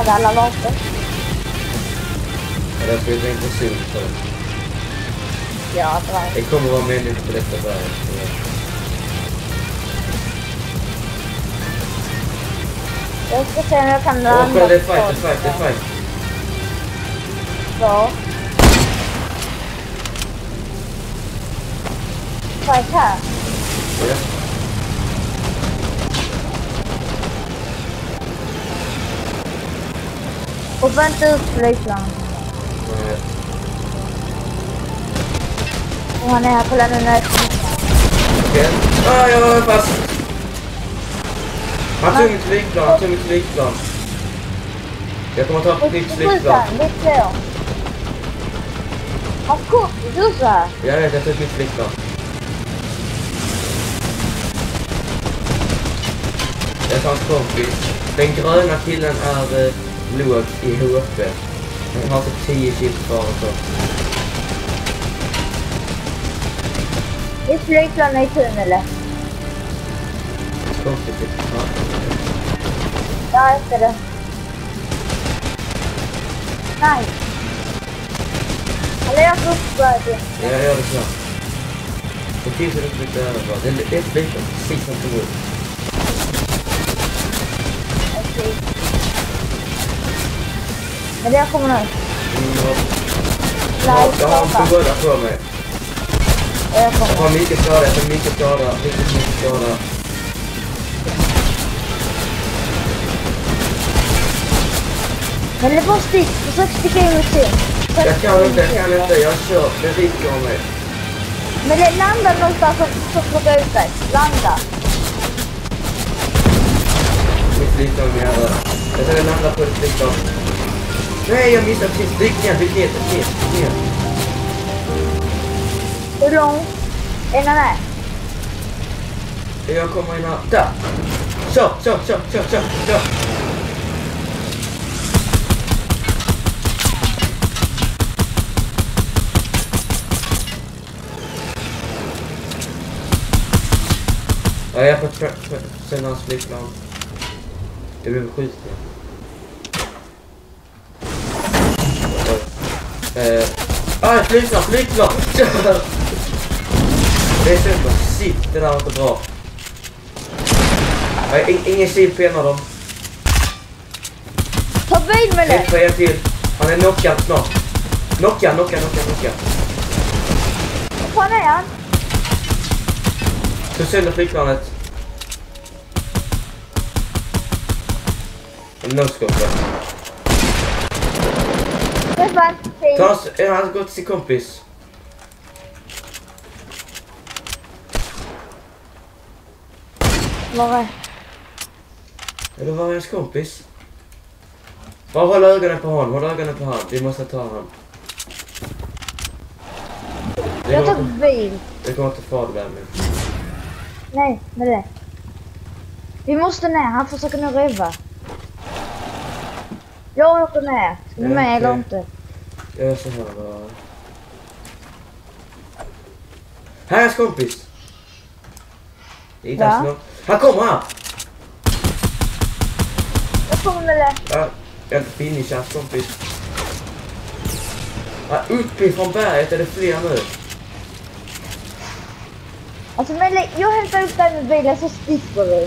ladda alla vapen. Ja, det spelar inte så för. Ja, det var Det kommer vara människor på detta berget. Jag ska se om jag kan landa. Kolla, det är fight. Så. Fight här. Ja. Och vänta ut flygplan. Nej. Och han är här på lämna. Okej. Jag är fast. Han tog mitt flygplan. Jag kommer ta ett nytt flygplan. Det är fler. Av course, du så här. Jag vet, jag tog ett nytt flygplan. Jag tar en kompis. Den gröna killen är låg i HP. Han har typ 10 kills kvar och så. Det är flygplan i tunneln. Konstigt. Ja, efter det. Nej. Eller jag får upp. Ja, jag gör det snart. Det finns en uppbyggd över bara. Det är ett flygplan precis som tog upp. Okej. Men det kommer nu. Jag har en förgårda på mig. Jag Jag har mycket skada. Men det var stick. Försök sticka in med sin. Jag kan inte. Jag kör. Det risker om mig. Men det landar någonstans så plocka ut dig. Landa. Mitt flygplan med jävla. Jag ska landa på ett flygplan. Nej, jag missade precis. Dyk ner. Hur långt? Är den här? Jag kommer in här. Där. Kör. Ja, jag får sända hans flygplan. Jag blev skjuten. Flygplan! Det är så bra. Shit, det där var inte bra. Ingen sil på en av dem. Ta bil med det! Ett på en till. Han är knockad snart. Knocka. Vad fan är han? Så sönder flygplanet. En no-scope. Han har gått till sin kompis. Var är? Eller var är hans kompis? Bara håll ögonen på honom. Vi måste ta honom. Jag tar bil. Det kommer inte fara där med. Nej, med det. Vi måste ner. Han försöker nu röva. Jag åker ner. Ska du med eller inte? Jag gör så här bara. Här är hans kompis. Ja. Han kommer här. Jag kommer med det. Ja, jag finishar hans kompis. Ja, uppifrån berget är det fler nu. Alltså men jag hämtar upp dig med bilen så sticker vi.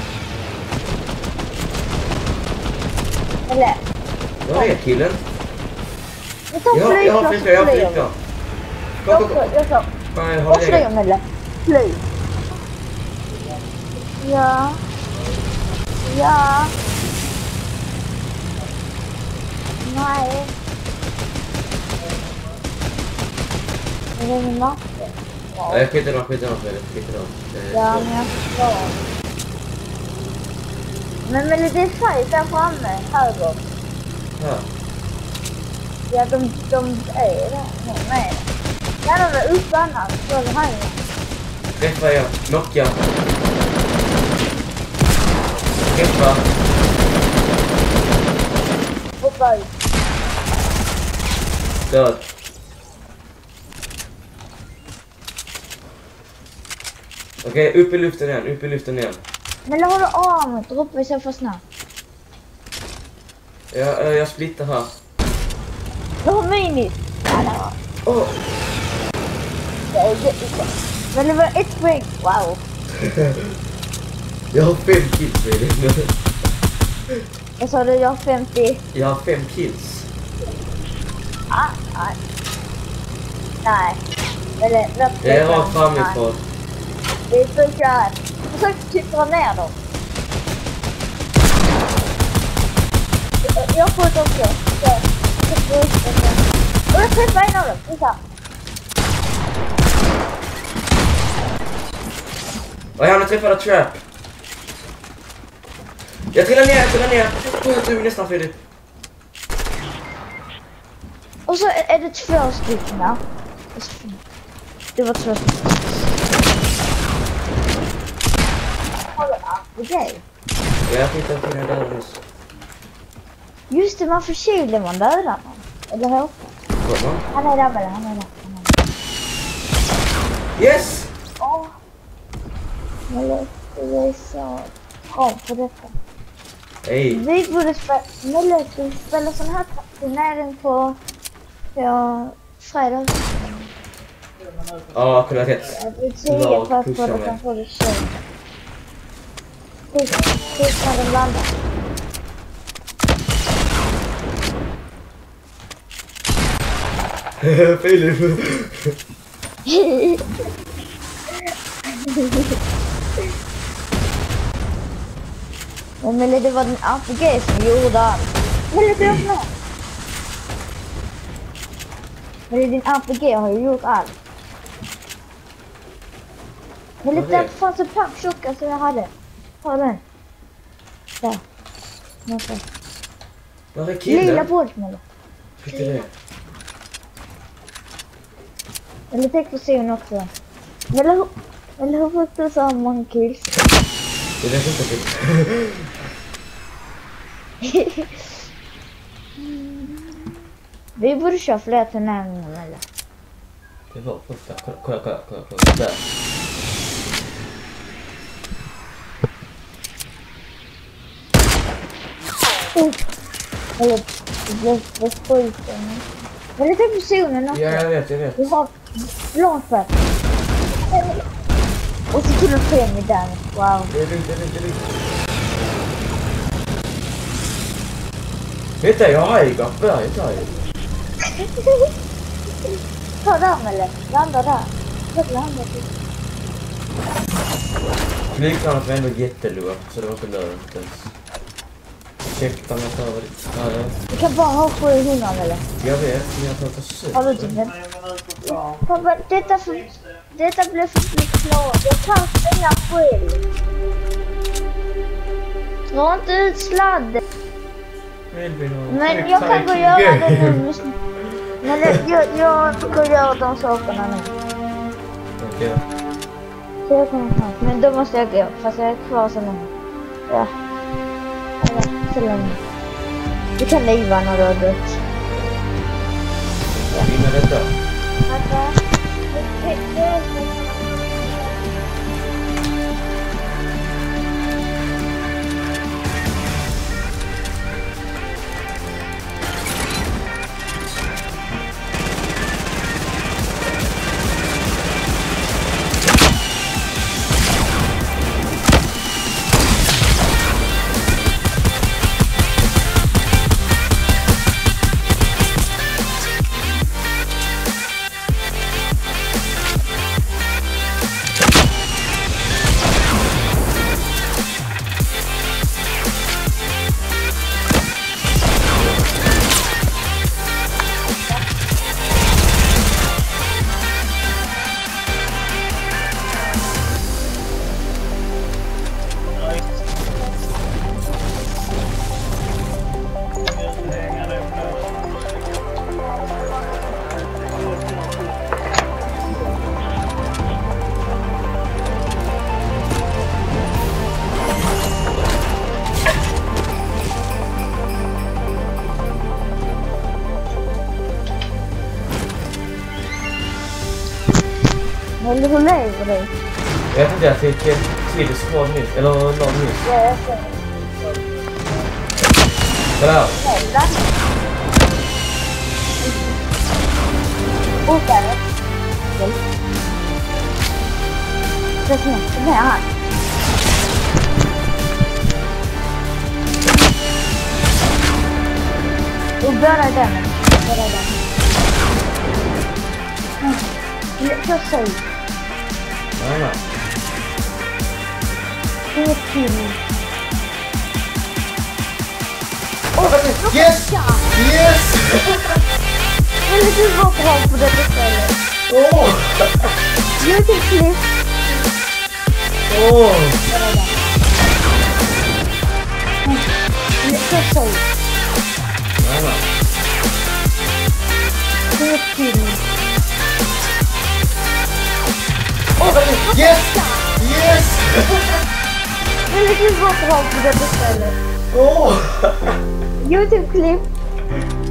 Eller? Var är killen? Vi tar flygplan. Jag har flygplan. Jag tar. Vad flyger med det? Flyg. Ja. Nej. Är det min matte? Ja, jag skiter dem. Ja, men jag förstår. Men det är fajt där framme, höger. Här. Ja, de är där. Nej. Där de är uppe annars. Så är det här. Träffa jag. Knocka. Träffa. Hoppa ut. Död. Okej, upp i luften igen. Men jag håller armen. Droppar vi så för snabbt. Jag splittar här. Jag har minis. Ja, det var. Åh! Men det var ett poäng. Wow. Jag har 5 kills med det. Jag sa det, jag har 50. Jag har 5 kills. Nej. Eller, Jag är rakt framifrån. Det är så kär. Försök typ dra ner dem. Jag får ett också. Och jag träffar en av dem. Visa. Och jag har träffat trap. Jag trillar ner. Du är nästan färdig. Och så är det 2 stycken där. Det var 2 stycken. Okej. Jag tittar på den där nyss. Just det, man får kyla man dödar någon. Eller hur? Han är där med han är där. Yes! Åh. Men det är så bra på detta. Hej. Vi borde spela sån här turnering på fredag. Ja, kunde ha sett. Vi ser för att båda kan få det tjej. Tills när de landar. Filip. Men det var den RPG som gjorde allt. Men lite öppna. Men din RPG har ju gjort allt. Men lite där fanns en papptjocka som jag hade. Ta den. Där. Någonstans. Var är killen? Lila bordsmål. Skit i det. Eller tänk på scenen också. Eller hur fick du så många kills? Det vet inte riktigt. Vi borde köra fler turneringar eller? Det var första. Kolla. Där. Eller det skjuter. Men det är personen också. Ja, jag vet. Du har långt för. Och så till och med med den. Wow. Det är lugnt. Vet du, jag har ju gått berget här ju. Ta den eller? Landa där. Landa till. Flygplanet var ändå jättelågt så det var inte lönt ens. Ursäkta mig för det. Du kan bara ha 700 eller? Jag vet, men jag tar försök. Har du typ den? Pappa, detta blev för mycket klart. Jag kan stänga själv. Dra inte ut sladden. Men jag kan gå och göra det nu. Men jag går och göra de sakerna nu. Okej. Så jag kommer fram. Men då måste jag gå. Fast jag är kvar så länge. Ja. Så länge. Du kan leva när du har dött. Vinna detta. Eller hur lever dig? Jag tänkte jag fick ett till skål nyss, eller någon nyss. Ja, jag ser. Kolla. Jävlar. Och där. Precis, det är här. Och bara den. Jag säger. Nej. Det är till. Yes! Yes! Eller du var bra på det istället. Åh! YouTube-klipp. Åh! Jag säger. Nej. Det är till. Yes! Yes! Eller du var bra på det istället. Åh! YouTube-klipp.